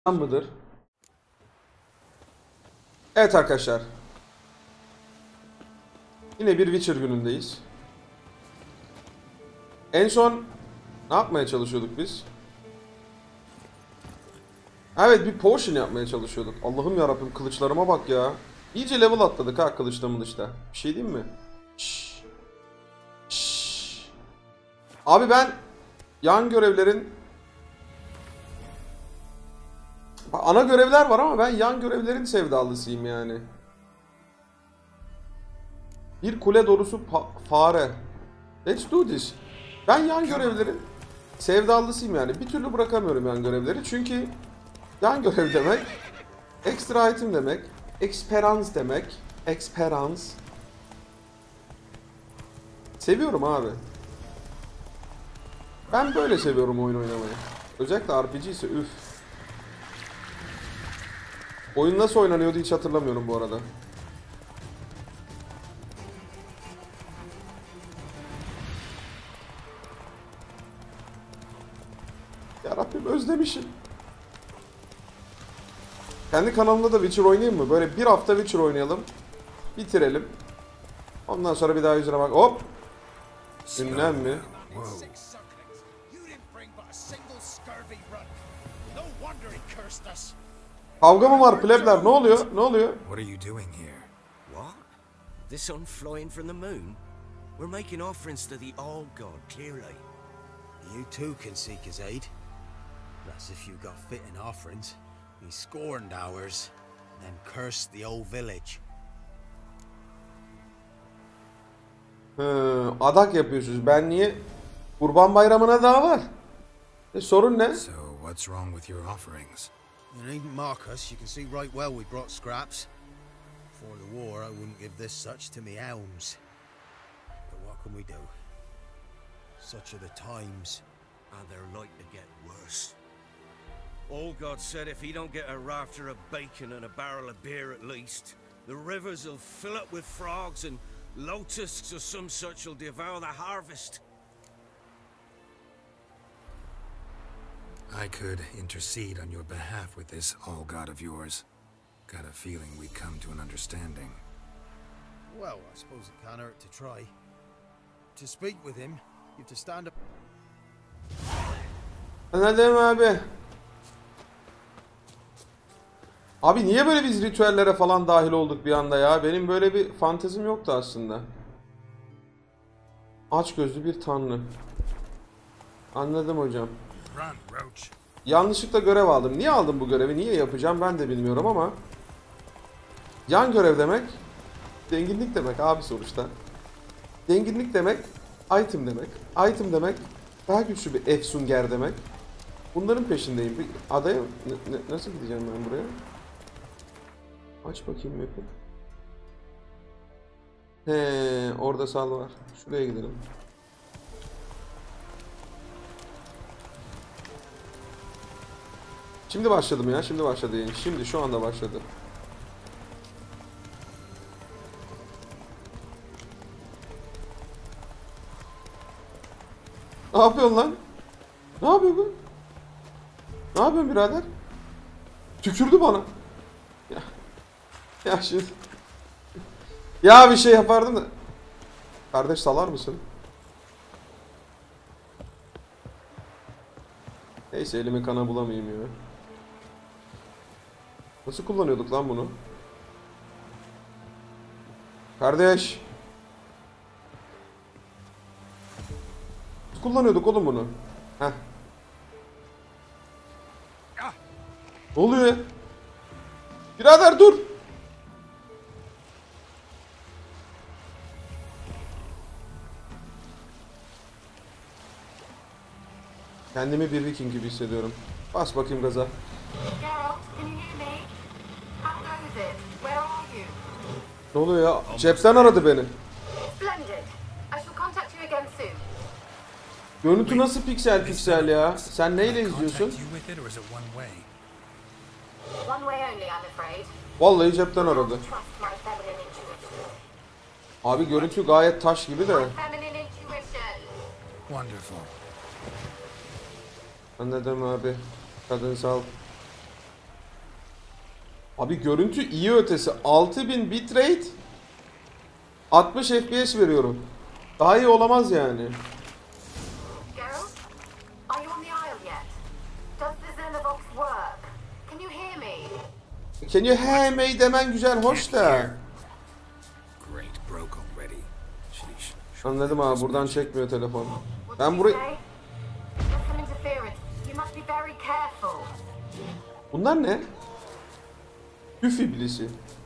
Mıdır? Evet arkadaşlar. Yine bir Witcher günündeyiz. En son ne yapmaya çalışıyorduk biz? Evet, bir potion yapmaya çalışıyorduk. Allah'ım yarabbim, kılıçlarıma bak ya. İyice level atladık ha kılıçta işte. Bir şey diyeyim mi? Şşş. Şşş. Abi ben yan görevlerin ana görevler var ama ben yan görevlerin sevdalısıyım yani. Bir kule dolusu fare. Let's do this. Ben yan görevlerin sevdalısıyım yani. Bir türlü bırakamıyorum yan görevleri. Çünkü yan görev demek, extra item demek, experience demek, experience. Seviyorum abi. Ben böyle seviyorum oyun oynamayı. Özellikle RPG ise üf. Oyun nasıl oynanıyordu hiç hatırlamıyorum bu arada. Yarabbim, özlemişim. Kendi kanalımda da Witcher oynayayım mı? Böyle bir hafta Witcher oynayalım. Bitirelim. Ondan sonra bir daha yüzüne bak. Hop! Ünlem mi? Kavga mı var plebler? Ne oluyor? Ne oluyor? What are you doing here? What? The sun flying from the moon? We're making offerings to the All God, clearly. You too can seek his aid. That's if you got fitting offerings. He scorned ours, then cursed the old village. Adak yapıyorsunuz. Ben niye? Kurban Bayramı'na daha var. Sorun ne? So what's wrong with your offerings? You needn't mock us. You can see right well we brought scraps. Before the war, I wouldn't give this such to me elms. But what can we do? Such are the times. And they're like to get worse. All God said if he don't get a rafter of bacon and a barrel of beer at least, the rivers will fill up with frogs and locusts or some such will devour the harvest. I could intercede on your behalf with this all god of yours. Got a feeling we'd come to an understanding. Well, I suppose it can't hurt to try. To speak with him, you have to stand up. Anladım abi. Abi niye böyle biz ritüellere falan dahil olduk bir anda ya? Benim böyle bir fantezim yoktu aslında. Açgözlü bir tanrı. Anladım hocam. Yanlışlıkla görev aldım. Niye aldım bu görevi? Niye yapacağım ben de bilmiyorum ama. Yan görev demek zenginlik demek abi sonuçta. Zenginlik demek item demek. Item demek daha güçlü bir efsunger demek. Bunların peşindeyim. Bir adaya nasıl gideceğim ben buraya? Aç bakayım map'i. He, orada sal var. Şuraya gidelim. Şimdi başladım ya. Şimdi başladı yani. Şimdi şu anda başladı. Ne yapıyorsun lan? Ne yapıyor bu? Ne yapıyorsun birader? Tükürdü bana. Ya şimdi. Ya bir şey yapardım da. Kardeş salar mısın? Neyse elimi kana bulamayayım ya. Nasıl kullanıyorduk lan bunu? Kardeş. Nasıl kullanıyorduk oğlum bunu? Heh. Ne oluyor ya? Birader dur. Kendimi bir Viking gibi hissediyorum. Bas bakayım gaza. Ne oluyor ya? Cepten aradı beni. Görüntü nasıl piksel piksel ya? Sen neyle izliyorsun? Vallahi cepten aradı. Abi görüntü gayet taş gibi de. Wonderful. Anladım abi. Kadınsal Abi görüntü iyi ötesi. 6000 bitrate 60 FPS veriyorum. Daha iyi olamaz yani. Geralt, are you on the Isle yet? Does the Xenovox work? Can you hear me? Can you hear me demen güzel, hoş da. Great, broke already. Sheesh. Anladım abi, buradan çekmiyor telefon. What Ben did burayı... you say? There's some interference. You must be very careful. Bunlar ne? Üf iblisi.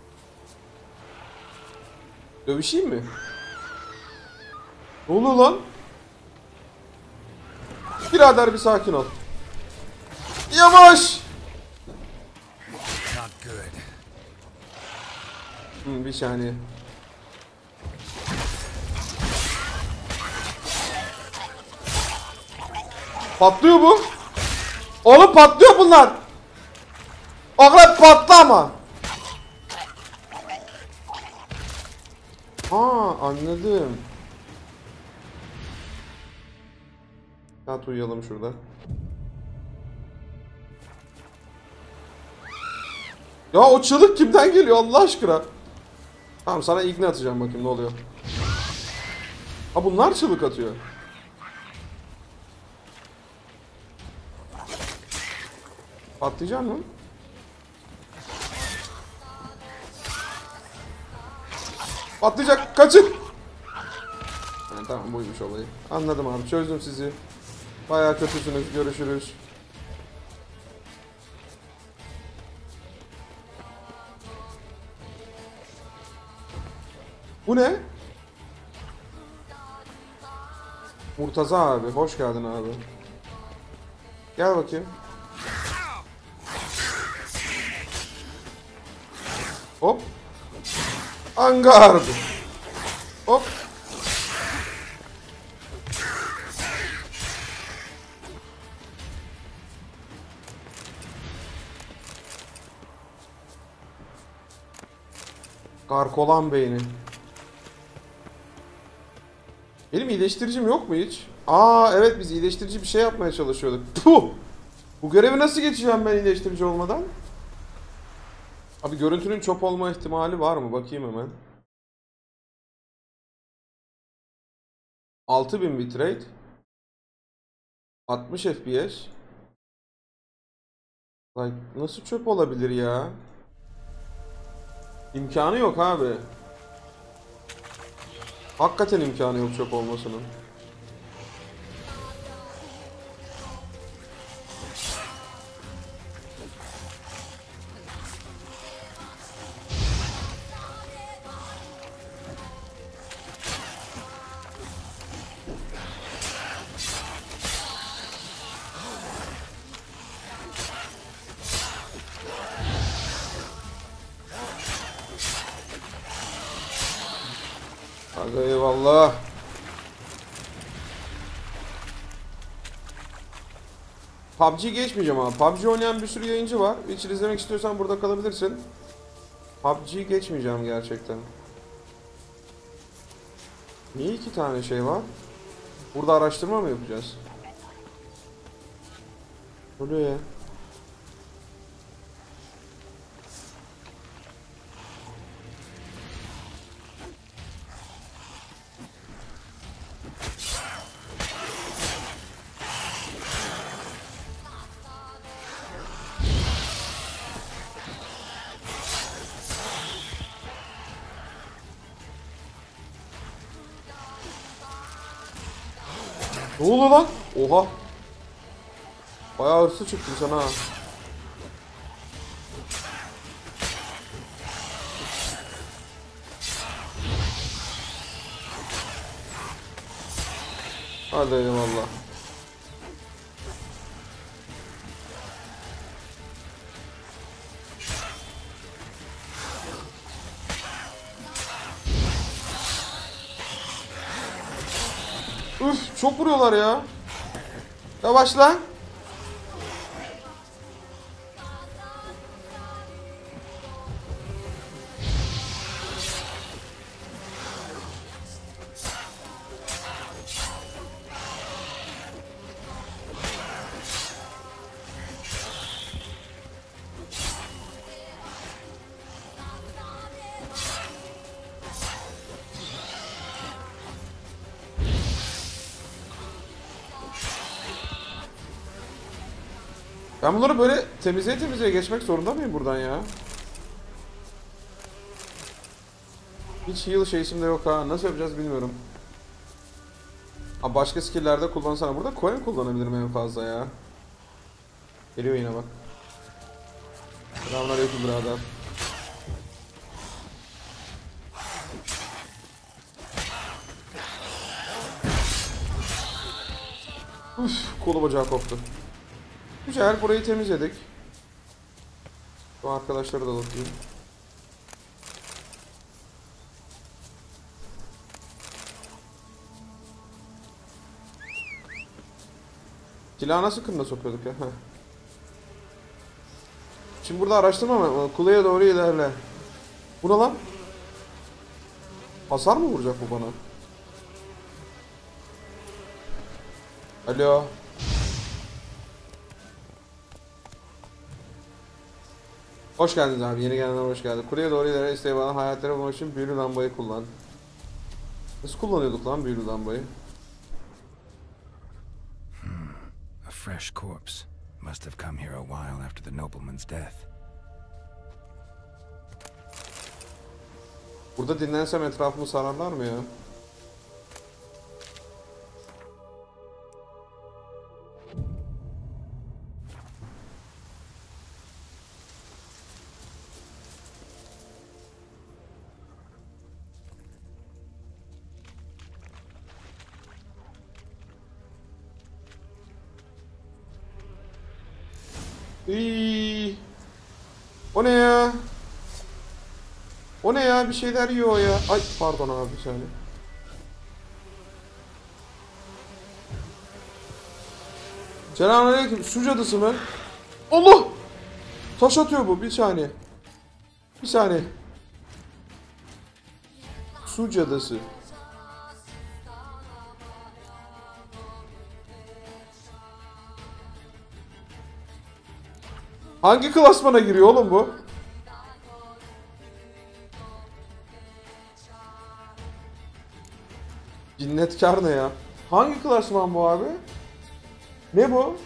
Dövüşeyim mi? Ne oluyor lan? Birader bir sakin ol. Yavaş! Not good. Bir saniye. Patlıyor bu. Oğlum patlıyor bunlar. Akrep patla ama. Anladım. Yat uyuyalım şurada. Ya o çığlık kimden geliyor Allah aşkına? Tamam, sana iğne atacağım, bakayım ne oluyor. Ha, bunlar çığlık atıyor. Patlayacak mı? Patlayacak, kaçın. Ha, tamam, buymuş olayı. Anladım abi, çözdüm sizi. Bayağı kötüsünüz, görüşürüz. Bu ne? Murtaza abi, hoş geldin abi. Gel bakayım. Hop. Angard. Hop. Karkolan beyni. Benim iyileştiricim yok mu hiç? Evet, biz iyileştirici bir şey yapmaya çalışıyorduk. Puh! Bu görevi nasıl geçeceğim ben iyileştirici olmadan? Abi görüntünün çöp olma ihtimali var mı? Bakayım hemen. 6000 bitrate 60 FPS. Like, nasıl çöp olabilir ya? İmkanı yok abi. Hakikaten imkanı yok çöp olmasının. Hadi eyvallah. PUBG geçmeyeceğim abi. PUBG oynayan bir sürü yayıncı var. Hiç izlemek istiyorsan burada kalabilirsin. PUBG geçmeyeceğim gerçekten. Niye 2 tane şey var? Burada araştırma mı yapacağız? Oluyor ya. Ne oldu lan? Oha. Bayağı hırslı çıktın sen ha. Hadi eyvallah. Üf, çok vuruyorlar ya. Yavaş lan. Ben bunları böyle temizleye geçmek zorunda mıyım buradan ya? Hiç heal şeysim de yok ha. Nasıl yapacağız bilmiyorum. Abi başka skill'lerde kullansana. Burada coin kullanabilirim en fazla ya. Geliyor yine bak. Selamünaleyküm birader. Uf, kolu bacağı koptu. Güzel, burayı temizledik. Bu arkadaşları da alayım. Silahı nasıl kınına sokuyorduk ya? Heh. Şimdi burada araştırma mı? Kuleye doğru ilerle. Bu ne lan? Hasar mı vuracak bu bana? Alo. Hoş geldiniz abi. Yeni gelenler hoş geldi. Kuleye doğru ilerle. İsteği bana hayatları bulmak için büyülü lambayı kullan. Nasıl kullanıyorduk lan büyülü lambayı? A fresh corpse. Must have come here a while after the nobleman's death. Burada dinlensem etrafımı sararlar mı ya? İyi. O ne ya? O ne ya? Bir şeyler yiyor o ya. Ay pardon abi bir saniye. Selamünaleyküm. Su cadısı mı? Allah! Taş atıyor bu. Bir saniye. Bir saniye. Su cadısı. Hangi klasmana giriyor oğlum bu? Cinnetkar ne ya? Hangi klasman bu abi? Ne bu?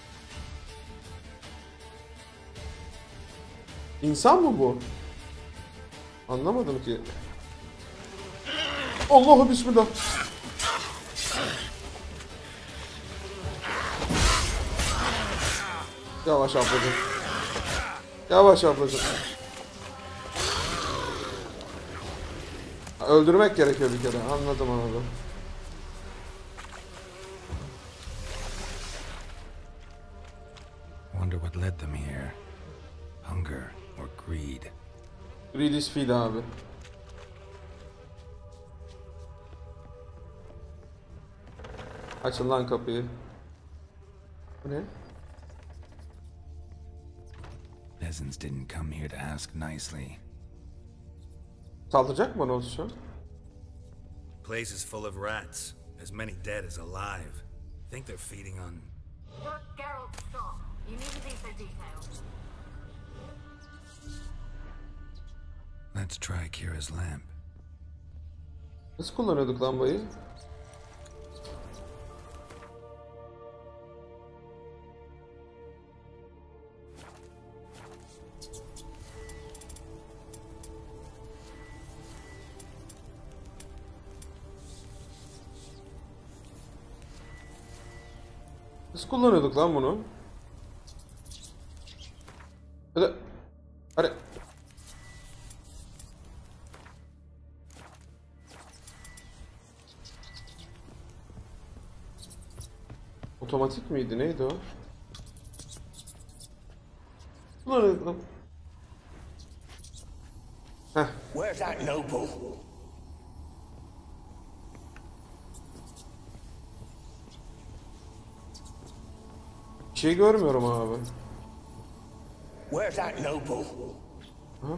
İnsan mı bu? Anlamadım ki. Allah'u bismillah. Yavaş ablacığım. Yavaş ablacığım. Öldürmek gerekiyor bir kere. Anladım. Wonder what led them here. Hunger or greed? Greed is feed abi. Açın lan kapıyı. Bu ne? Peasants didn't come here to ask nicely. Saldıracak mı bana olsun? Place is full of rats, as many dead as alive. Think they're feeding on... You're Geralt Strong. You need to be so detailed. Let's try Kira's lamp. Nasıl kullanıyorduk lambayı? Nasıl kullanıyorduk lan bunu? Hadi. Hadi. Otomatik miydi? Neydi o? Kullanıyorduk lan. Heh. Where's that noble? Bir şey görmüyorum abi. Where's that noble? Aha.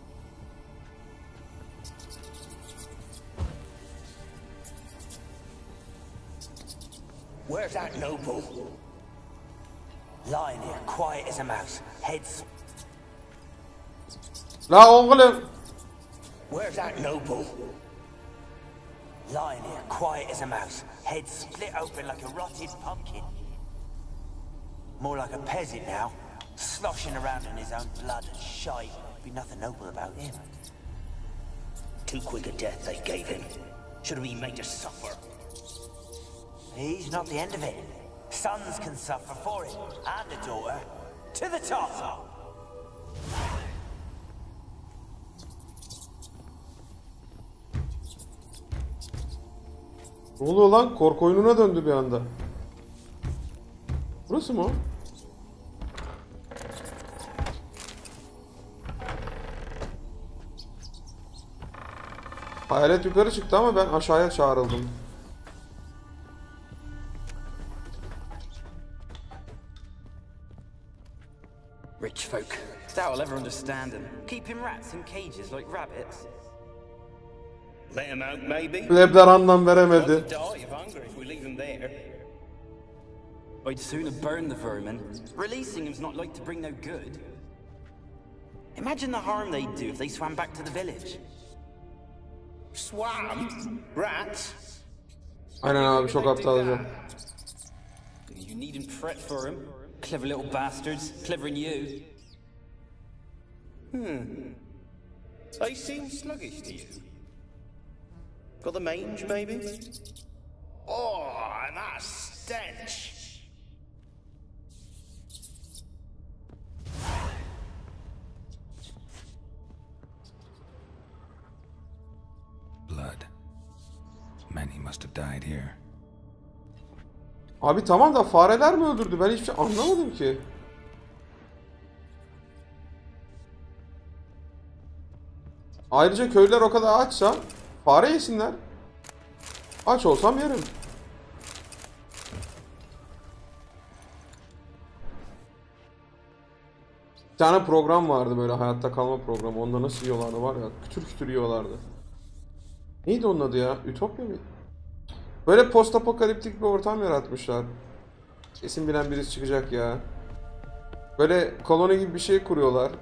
Where's that noble? Lying here, quiet as a mouse, heads. La oğlum. Where's that noble? Lying here, quiet as a mouse, head split open like a rotted pumpkin. More like a peasant now, sloshing around in his own blood and shite. Be nothing noble about him. Too quick a death they gave him. Should have been made to suffer. He's not the end of it. Sons can suffer for it, and a daughter. To the top! Ne oluyor lan? Korku oyununa döndü bir anda. Burası mı? Hayalet yukarı çıktı ama ben aşağıya çağrıldım. Rich folk. Thou'll ever understand them. Keeping rats in cages like rabbits. Let him out, maybe? Plebler anlam veremedi. They'll die of hunger if we leave them there. I'd sooner burn the vermin. Releasing them's not like to bring no good. Imagine the harm they'd do if they swam back to the village. Swam? Rats? Aynen abi, çok aptalca. You needn't fret for them. Clever little bastards. Clever than you. They seem sluggish to you. Got the mange, maybe? Oh, and that stench! Blood. Many must have died here. Abi tamam da fareler mi öldürdü? Ben hiçbir şey anlamadım ki. Ayrıca köylüler o kadar açsa fare yesinler. Aç olsam yerim. Bir tane program vardı böyle, hayatta kalma programı. Onda nasıl yiyorlardı var ya. Kütür kütür yiyorlardı. Neydi onun adı ya? Ütopya mıydı? Böyle post apokaliptik bir ortam yaratmışlar. Kesin bilen birisi çıkacak ya. Böyle koloni gibi bir şey kuruyorlar.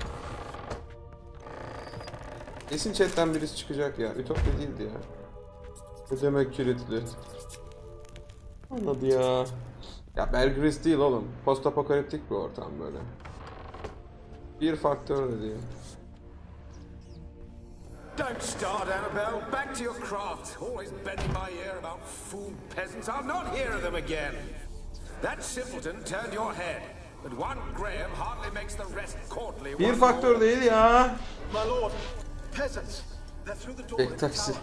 Kesin chatten birisi çıkacak ya. Ütopya değildi ya. Bu demek kilitli. Anladı ya. Ya Bear Grylls değil oğlum. Post apokaliptik bir ortam böyle. Bir faktör de değil. Don't start, Annabelle. Back to your craft. Always bending my ear about fool peasants. I'll not hear of them again. That simpleton turned your head, but one Graham hardly makes the rest courtly. Bir faktör değil ya. My lord, peasants. They're through the door. Tek taksi.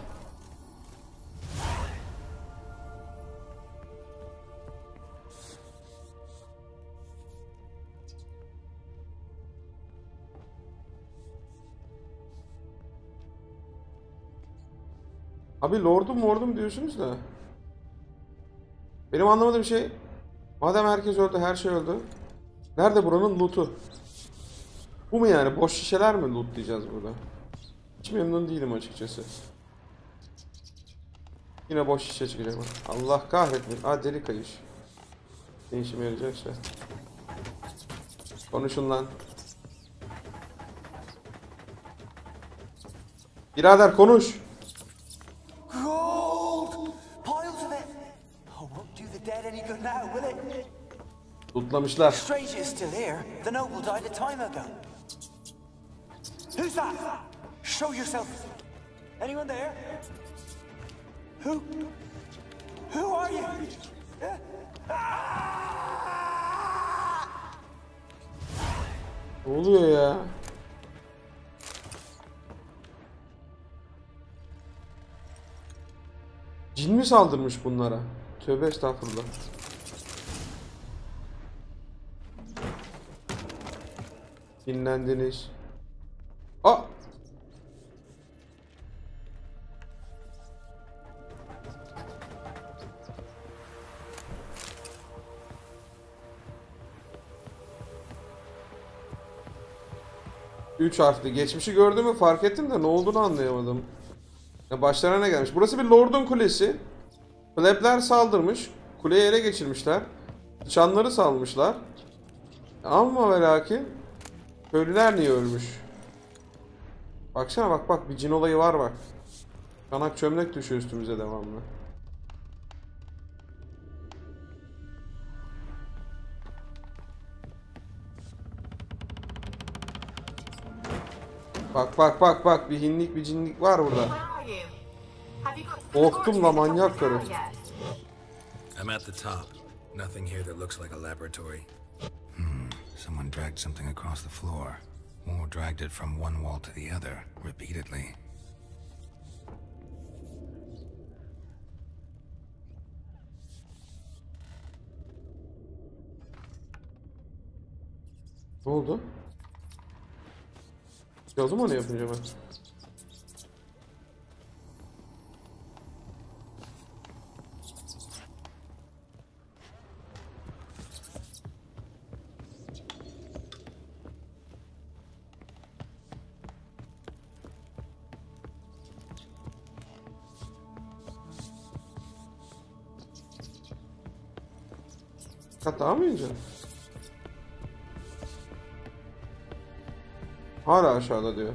Abi lordum diyorsunuz da. Benim anlamadığım şey, madem herkes öldü, her şey öldü. Nerede buranın loot'u? Bu mu yani? Boş şişeler mi lootlayacağız burada? Hiç memnun değilim açıkçası. Yine boş şişe çıkacak. Allah kahretmesin. Aa, deri kayış. Ne işime yarayacak şey. Konuşun lan. Birader konuş. Gold! Piles of it! Oh, won't do the dead any good now, will it? Lootlamışlar. Stranger is still here. The noble died a time ago. Who's that? Show yourself. Anyone there? Who are you? Ne oluyor ya? Cin mi saldırmış bunlara? Tövbe estağfurullah. Dinlendiniz. Aa! Üç harfli. Geçmişi gördüğümü fark ettim de ne olduğunu anlayamadım. Ya başlarına ne gelmiş? Burası bir lordun kulesi. Plebler saldırmış. Kuleyi ele geçirmişler. Çanları salmışlar. Ama ve lakin köylüler niye ölmüş? Baksana bak bir cin olayı var bak. Kanak çömlek düşüyor üstümüze devamlı. Bak bak bak bak, bir hinlik bir cinlik var burada. Where are you? Have you got to the Korktum la, laboratory manyak to the karı. tower yet? I'm at the top. Nothing here that looks like a laboratory. Someone dragged something across the floor. Or dragged it from one wall to the other, repeatedly. Ne oldu? Yazdım onu yapınca ben. Daha mı ineceğim? Hala aşağıda diyor.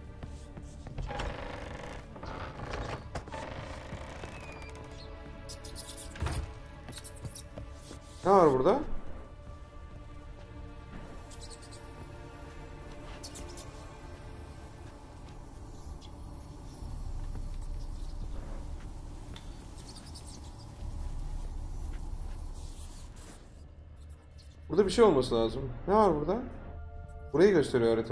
Ne var burada? Burada bir şey olması lazım. Ne var burada? Burayı gösteriyor harita.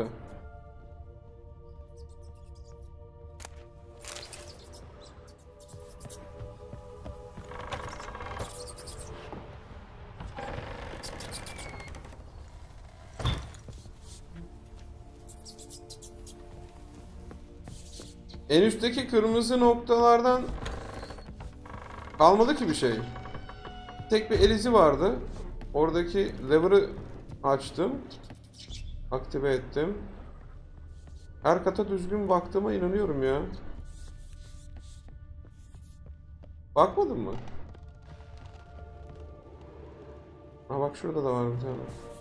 En üstteki kırmızı noktalardan kalmadı ki bir şey. Tek bir el izi vardı. Oradaki lever'ı açtım. Aktive ettim. Her kata düzgün baktığıma inanıyorum ya. Bakmadın mı? Ha bak, şurada da var bir tane.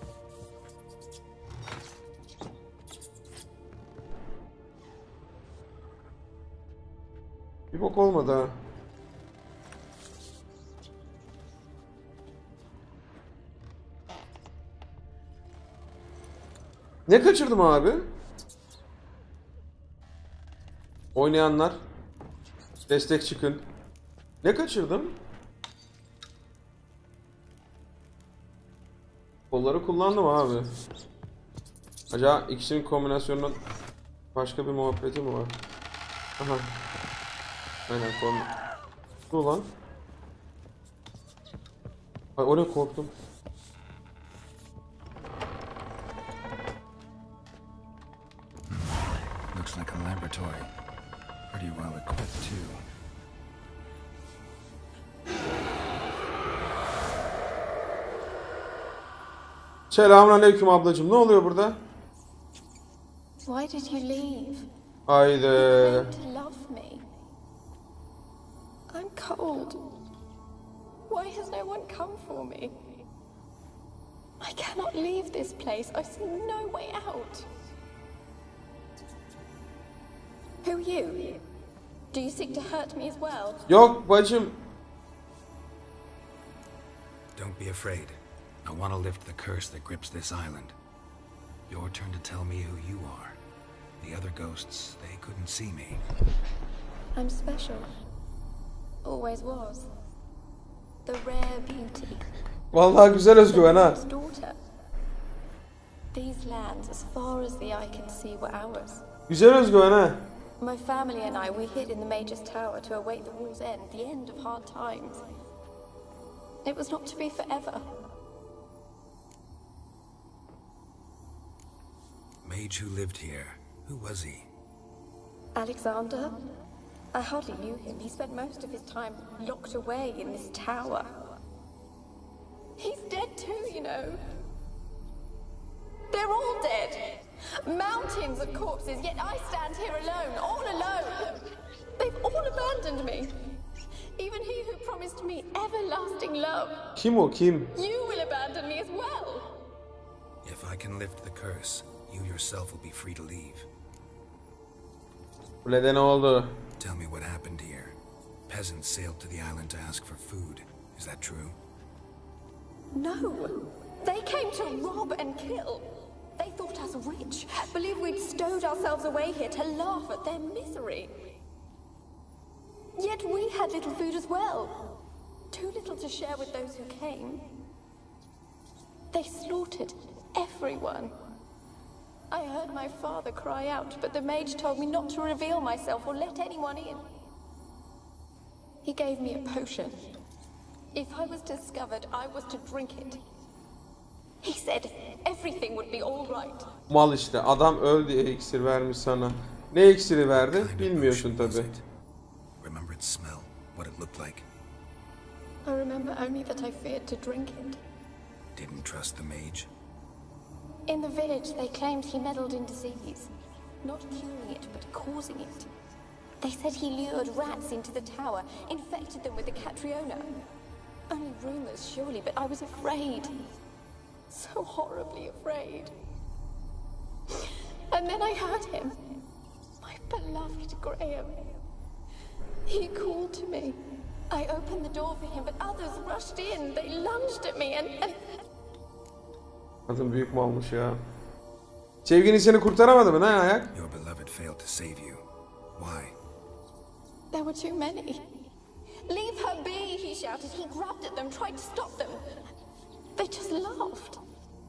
Bir bok olmadı ha. Ne kaçırdım abi? Oynayanlar, destek çıkın. Ne kaçırdım? Kolları kullandım abi. Acaba ikisinin kombinasyonunun başka bir muhabbeti mi var? Aha. Aynen konu. Ne lan? Ay o ne, korktum. Looks like a laboratory. Pretty well equipped too. Selamünaleyküm ablacığım. Ne oluyor burada? Why did you leave? Haydi. You claimed to love me. I'm cold. Why has no one come for me? I cannot leave this place. I see no way out. Who are you? Do you seek to hurt me as well? Yok bacım. Don't be afraid. I want to lift the curse that grips this island. Your turn to tell me who you are. The other ghosts, they couldn't see me. I'm special. Always was. The rare beauty. Vallahi güzel özgüven ha. Daughter. These lands, as far as the eye can see, were ours. Güzel özgüven ha. My family and I, we hid in the Major's Tower to await the war's end, the end of hard times. It was not to be forever. Mage who lived here. Who was he? Alexander? I hardly knew him. He spent most of his time locked away in this tower. He's dead too, you know. They're all dead. Mountains of corpses, yet I stand here alone, all alone. They've all abandoned me. Even he who promised me everlasting love. Kim o, kim? You will abandon me as well. If I can lift the curse, you yourself will be free to leave. Kulede ne oldu? Tell me what happened here. Peasants sailed to the island to ask for food. Is that true? No. They came to rob and kill. They thought us rich, believed we'd stowed ourselves away here to laugh at their misery. Yet we had little food as well. Too little to share with those who came. They slaughtered everyone. I heard my father cry out, but the mage told me not to reveal myself or let anyone in. He gave me a potion. If I was discovered, I was to drink it. He said everything would be all right. Mal işte. Adam öl diye iksir vermiş sana. Ne iksiri verdi? Bilmiyorsun tabi. Remember its smell, what it looked like. I remember only that I feared to drink it. Didn't trust the mage. In the village, they claimed he meddled in disease. Not curing it, but causing it. They said he lured rats into the tower, infected them with the Catriona. Only rumors, surely, but I was afraid. So horribly afraid. And then I heard him. My beloved Graham. He called to me. I opened the door for him, but others rushed in. They lunged at me and... Kadın büyük mü olmuş ya? Sevgilin seni kurtaramadı mı? Ne ayak? Your beloved failed to save you. Why? There were too many. Leave her be, he shouted. He grabbed at them, tried to stop them. They just laughed.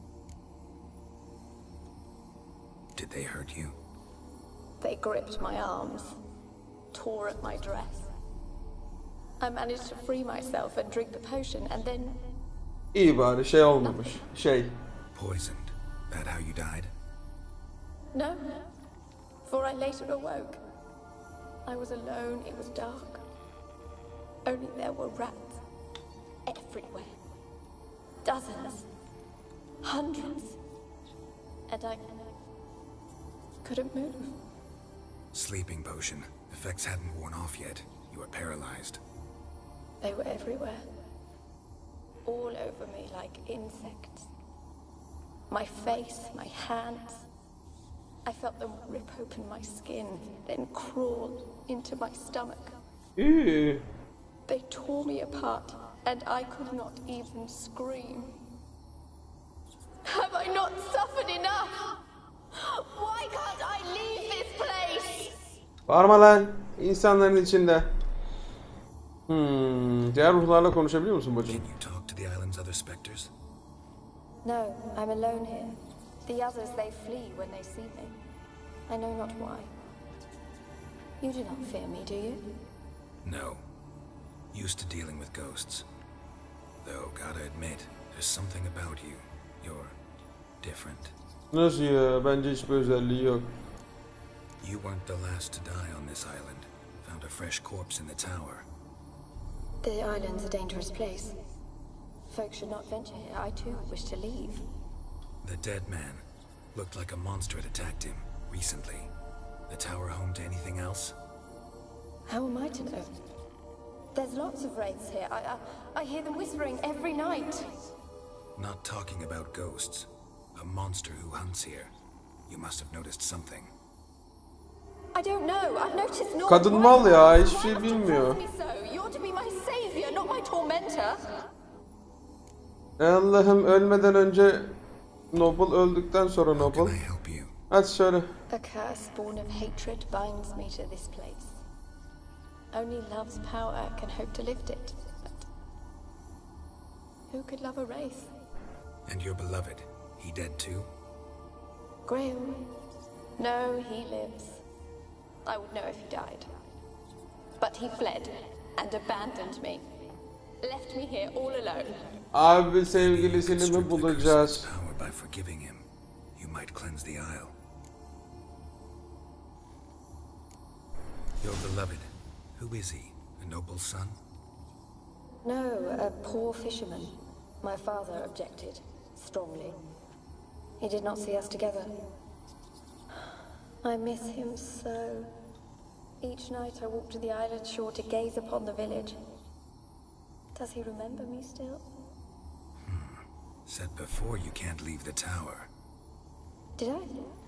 Did they hurt you? They gripped my arms, tore at my dress. I managed to free myself and drink the potion, and then... İyi bari şey olmamış. Poisoned. That how you died? No, for I later awoke. I was alone, it was dark. Only there were rats everywhere. Dozens. Hundreds. And I couldn't move. Sleeping potion. Effects hadn't worn off yet. You were paralyzed. They were everywhere. All over me like insects. My face, my hands. I felt them rip open my skin, then crawl into my stomach. Ew. They tore me apart, and I could not even scream. Have I not suffered enough? Why can't I leave this place? Bağırma lan. İnsanların içinde. Diğer ruhlarla konuşabiliyor musun bacım? Can you talk to the island's other specters? No, I'm alone here. The others, they flee when they see me. I know not why. You do not fear me, do you? No. Used to dealing with ghosts. Though, gotta admit, there's something about you. You're different. Nasıl ya? Bence hiçbir özelliği yok. You weren't the last to die on this island. Found a fresh corpse in the tower. The island's a dangerous place. Folks should not venture here. I too wish to leave. The dead man looked like a monster had attacked him recently. The tower home to anything else? How am I to know? There's lots of wraiths here. I hear them whispering every night. Not talking about ghosts. A monster who hunts here. You must have noticed something. I don't know. I've noticed not. Kadın mal ya, hiçbir şey bilmiyor. You're to be my savior, not my tormentor. Allah'ım, ölmeden önce Noble, öldükten sonra Noble. Hadi söyle. A curse born of hatred binds me to this place. Only love's power can hope to lift it. But who could love a wraith? And your beloved, he dead too? Graham? No, he lives. I would know if he died. But he fled and abandoned me. Left me here all alone. Abi sevgilisini mi bulacağız? By forgiving him, you might cleanse the isle. Your beloved, who is he? A noble son? No, a poor fisherman. My father objected strongly. He did not see us together. I miss him so. Each night I walk to the island shore to gaze upon the village. Does he remember me still? Said before you can't leave the tower. Did I?